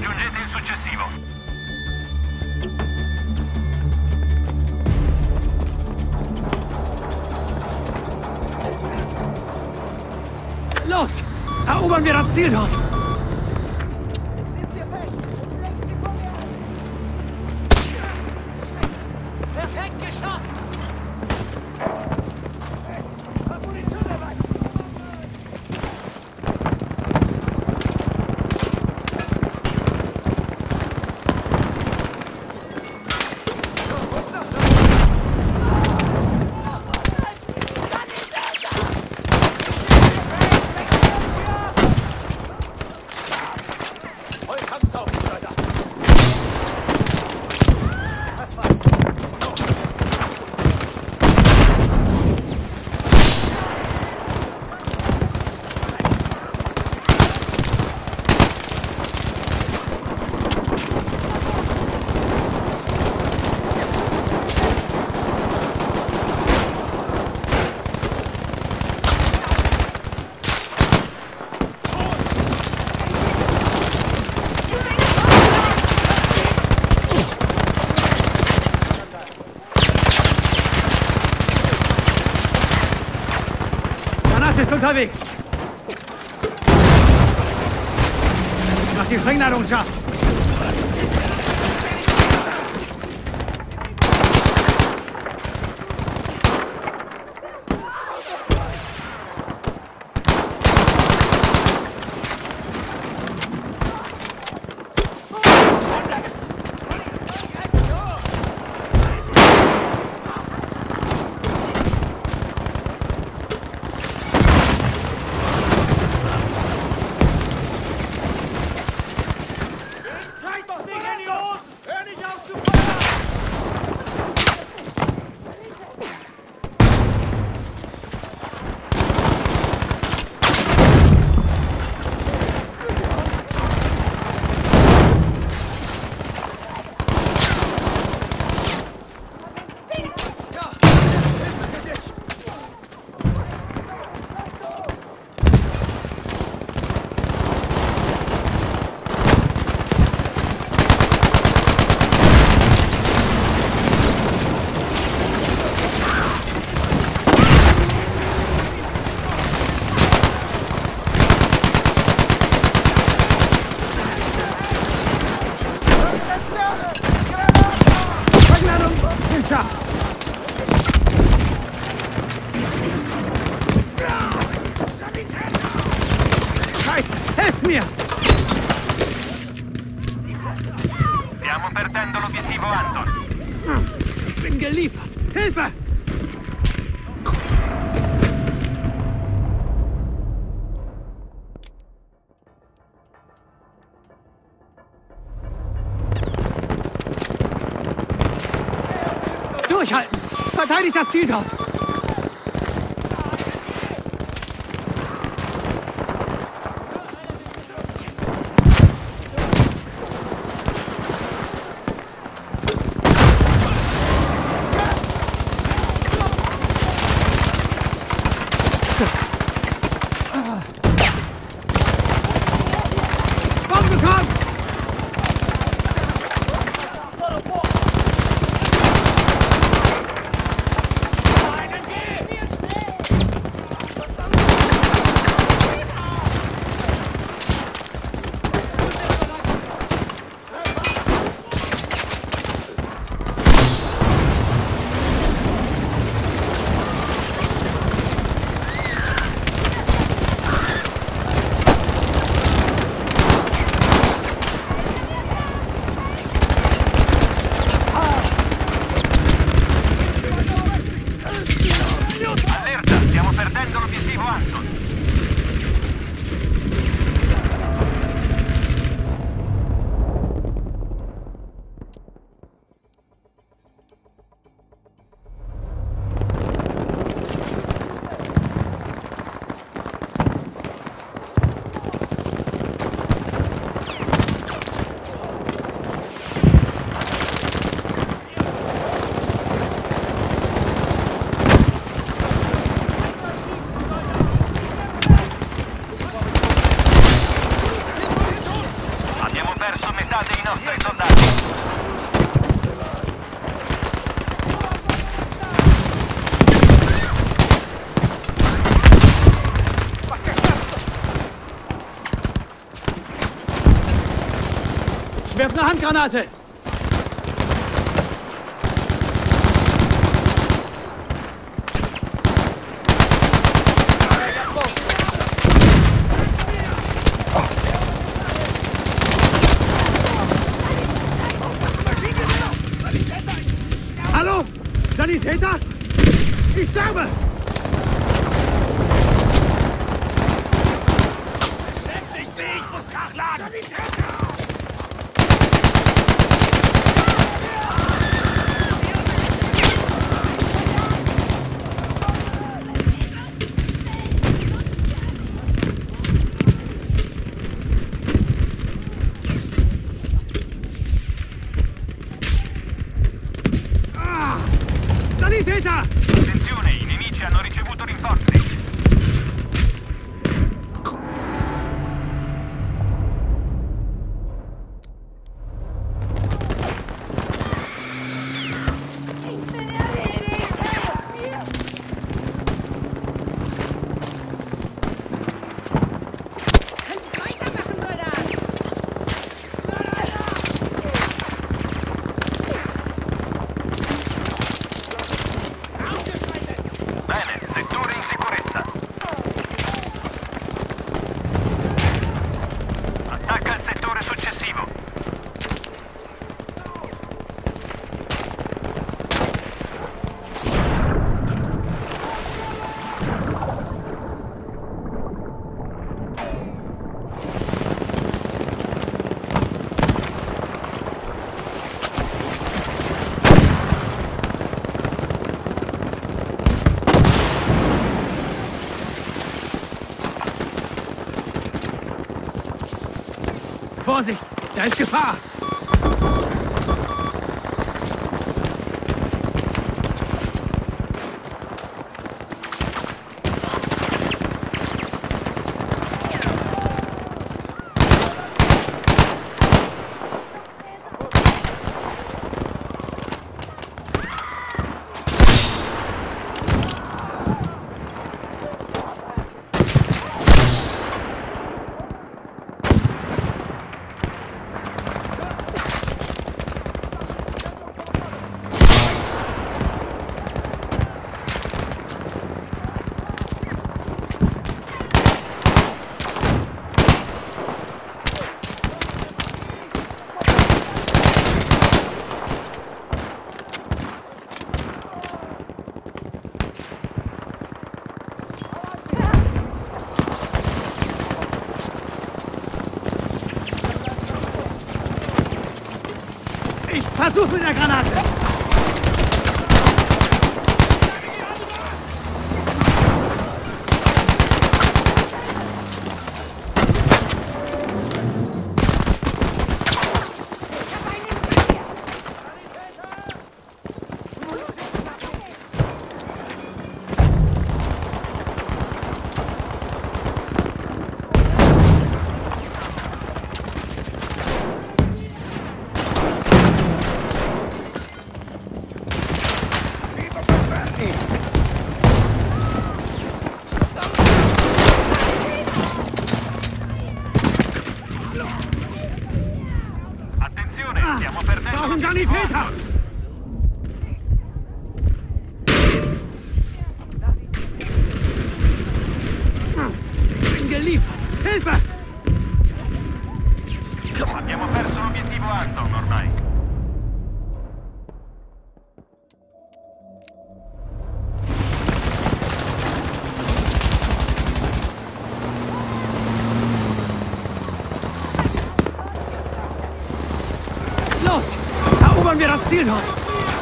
Raggiungete il successivo. Los! Erobern wir das Ziel dort! Perfekt geschossen! Ist unterwegs. Ich mach die Sprengladung scharf. Scheiße! Helft mir! Stiamo perdendo l'obiettivo Anton. Ich bin geliefert! Hilfe! Durchhalten! Verteidigt das Ziel dort! Bombe kommt! werf eine Handgranate! Hallo? Sanitäter? Ich sterbe! Beschäftigt mich! Ich muss nachladen! Sanitäter! Sanitäter! Attenzione, i nemici hanno ricevuto rinforzi. Ich bin erledigt! Helft mir! Kannst weitermachen, Bruder! Bene, settore in sicurezza. Attacca il settore successivo. Vorsicht! Da ist Gefahr! Ich versuche mit der Granate! Attenzione, stiamo perdendo Brauchen l'obiettivo Sanitäter! Anton. Ich bin geliefert! Hilfe! Abbiamo perso l'obiettivo Anton ormai. Los! Erobern wir das Ziel dort!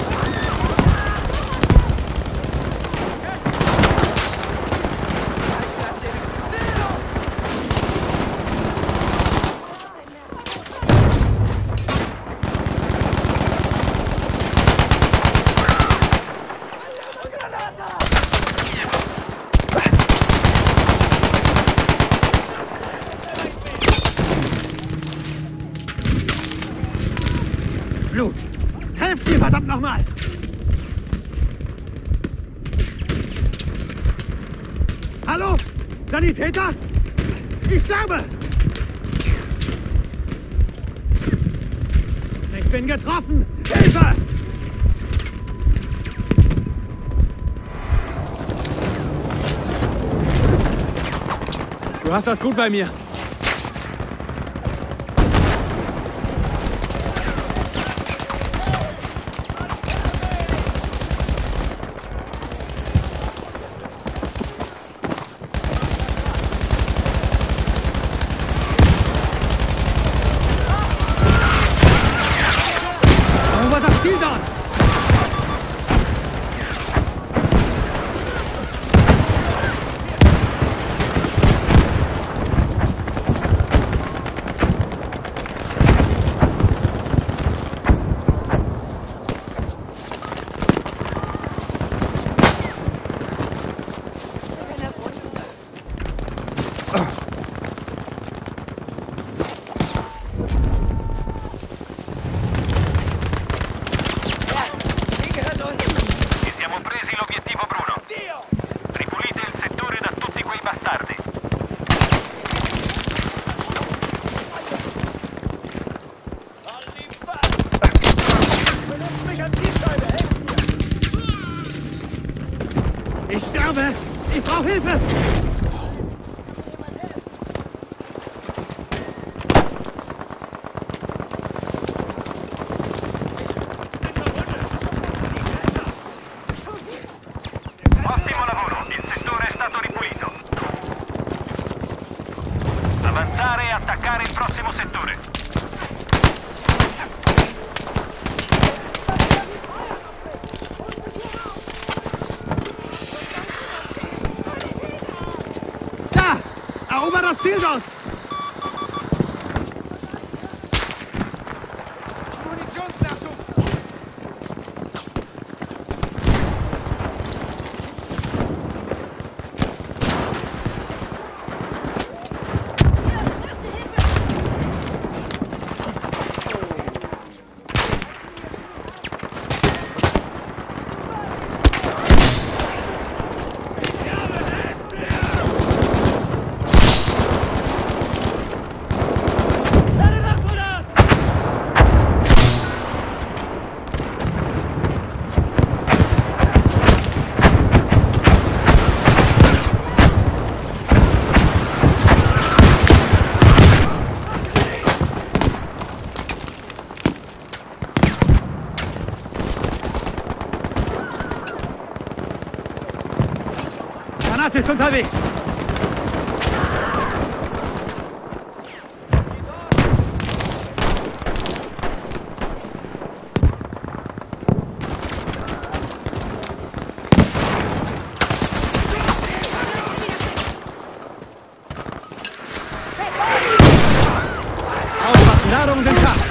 Blut! Helft mir, verdammt nochmal! Hallo? Sanitäter? Ich sterbe! bin getroffen! Hilfe! Du hast das gut bei mir. Erobert das Ziel dort! Ich sterbe! Ich brauche Hilfe! Ottimo lavoro, il settore è stato ripulito. Avanzare e attaccare il prossimo settore. Erobert das Ziel dort! Munitionsnachschub! Granate ist unterwegs! Aufpassen, Ladungen sind scharf!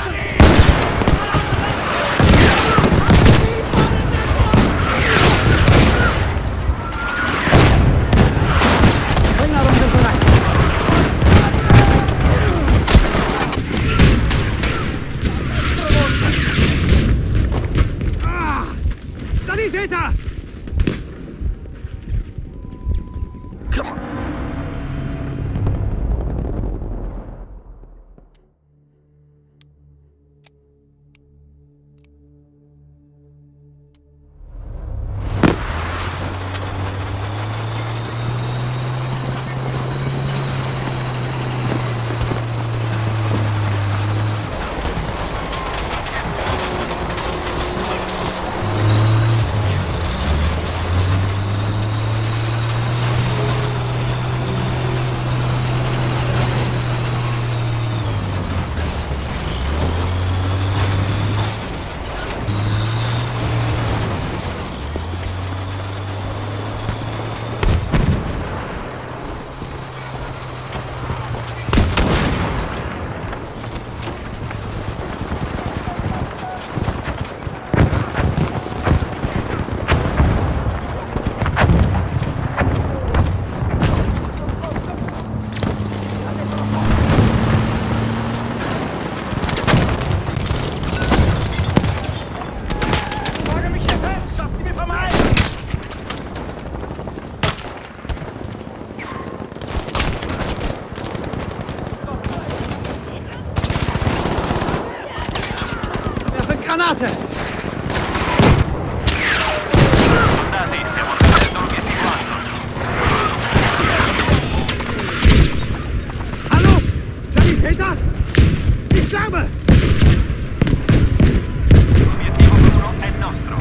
Sanitäter! Granate! Soldati, stiamo prendendo l'obiettivo Anton. Hallo? Sanitäter? Ich sterbe! L'obiettivo Bruno è nostro.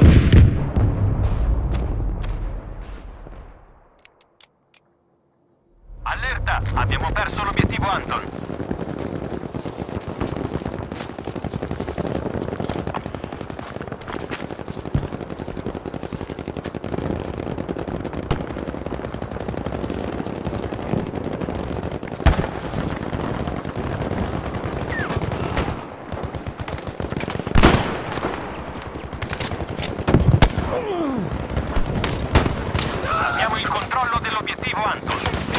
Allerta! Abbiamo perso l'obiettivo Anton. Abbiamo il controllo dell'obiettivo Anton.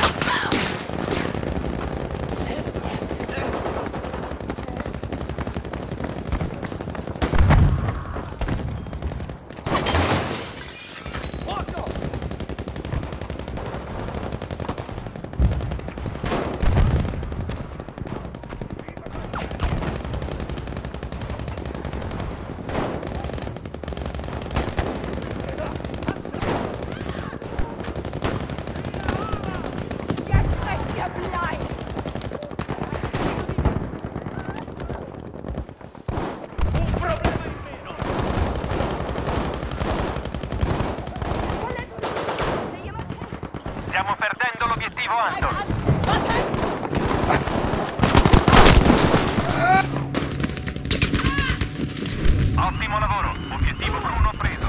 Jetzt lasst ihr bleiben! Un problema in meno. Will jemand helfen? Stiamo perdendo l'obiettivo Anton. Warte! Ottimo lavoro. Obiettivo Bruno preso.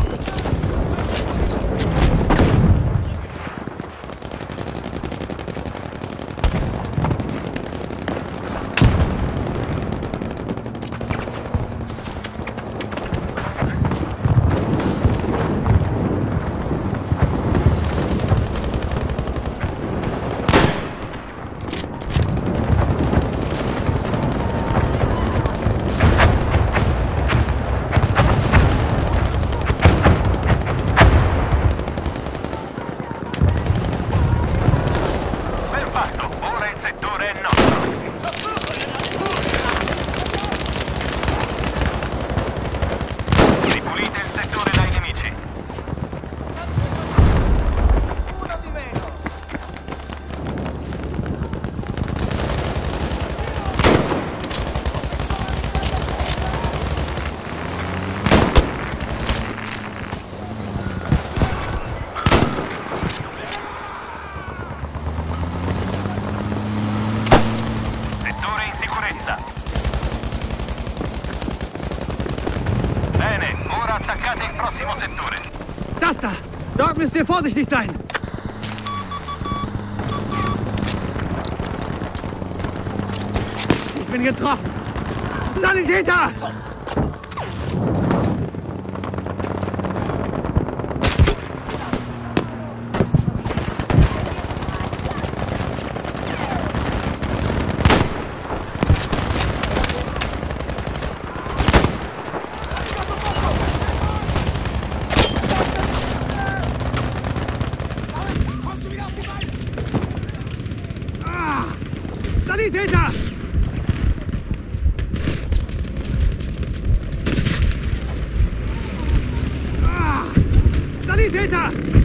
Ben fatto. Ora il settore è nostro. Ripulite il settore dai nemici. Uno di meno! Settore in sicurezza. Bene, ora attaccate il prossimo settore. Das da! Dort müsst ihr vorsichtig sein! Ich bin getroffen! Sanitäter! Kommst du wieder auf die Beine? Ah! Sanitäter! Ah! Sanitäter!